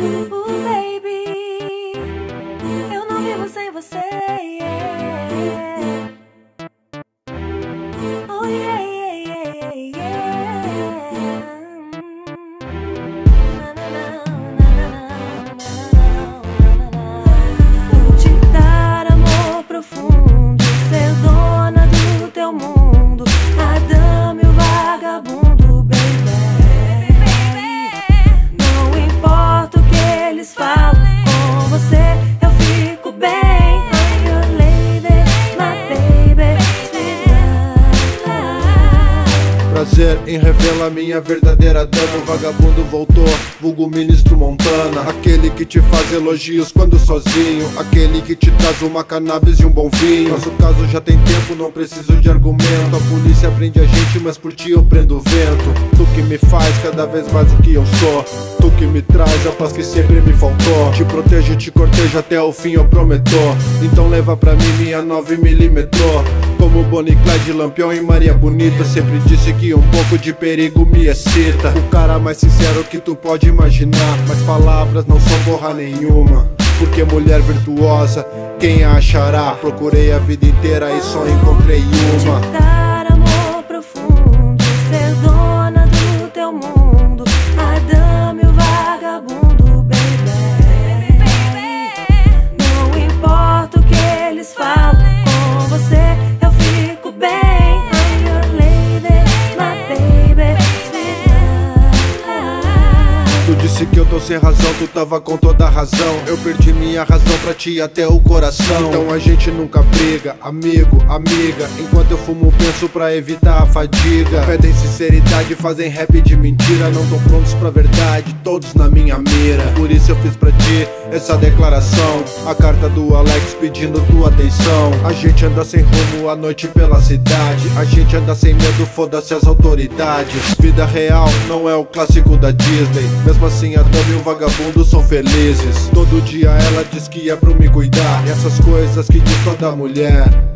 Baby, eu não vivo sem você, yeah. Oh yeah, yeah, yeah, yeah. Vou te dar amor profundo, ser dona do teu mundo, a dama e o vagabundo, baby. Não importa o que eles falam, com você eu fico bem. I'm your lady, my baby, sweet love. Prazer em revelar minha verdadeira dama. O vagabundo voltou, vulgo ministro Montana. Aquele que te faz elogios quando sozinho, aquele que te traz uma cannabis e um bom vinho. Nosso caso já tem tempo, não preciso de argumento. A polícia prende a gente, mas por ti eu prendo o vento. Tu que me faz cada vez mais o que eu sou, tu que me traz a paz que sempre me faltou. Te protejo e te cortejo até o fim, eu prometo. Então leva pra mim minha 9mm. Como Bonnie, Clyde, Lampião e Maria Bonita, sempre disse que um pouco de perigo me excita. O cara mais sincero que tu pode imaginar, mas palavras não são porra nenhuma. Porque mulher virtuosa, quem a achará? Procurei a vida inteira e só encontrei uma. Vou te dar amor profundo, ser dona do teu mundo, a dama e o vagabundo, baby. Não importa o que eles falam, com você eu fico bem. I'm your lady, my baby, sweet love. Tu disse que eu tô sem razão, tu tava com toda a razão. Eu perdi minha razão pra ti até o coração. Então a gente nunca briga, amigo, amiga. Enquanto eu fumo penso pra evitar a fadiga. Pedem sinceridade, fazem rap de mentira. Não tão prontos pra verdade, todos na minha mira. Por isso eu fiz pra ti essa declaração, a carta do Alex pedindo tua atenção. A gente anda sem rumo à noite pela cidade, a gente anda sem medo, foda-se as autoridades. Vida real não é o clássico da Disney, mesmo assim a dama e o vagabundo são felizes. Todo dia ela diz que é pra me cuidar, e essas coisas que diz toda mulher.